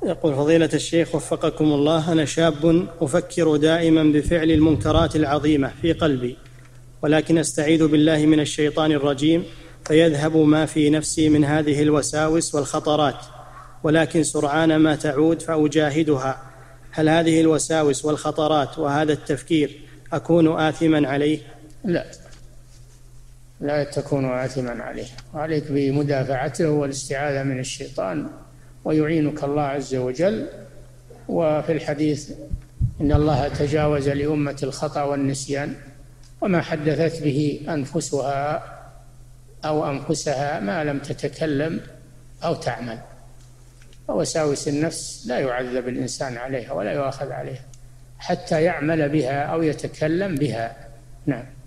يقول فضيلة الشيخ وفقكم الله، أنا شاب أفكر دائما بفعل المنكرات العظيمة في قلبي، ولكن أستعيذ بالله من الشيطان الرجيم فيذهب ما في نفسي من هذه الوساوس والخطرات، ولكن سرعان ما تعود فأجاهدها. هل هذه الوساوس والخطرات وهذا التفكير أكون آثما عليه؟ لا تكون آثما عليه، وعليك بمدافعته والاستعاذة من الشيطان، ويعينك الله عز وجل. وفي الحديث إن الله تجاوز لأمة الخطأ والنسيان وما حدثت به أنفسها ما لم تتكلم أو تعمل. ووساوس النفس لا يعذب الإنسان عليها ولا يؤاخذ عليها حتى يعمل بها أو يتكلم بها. نعم.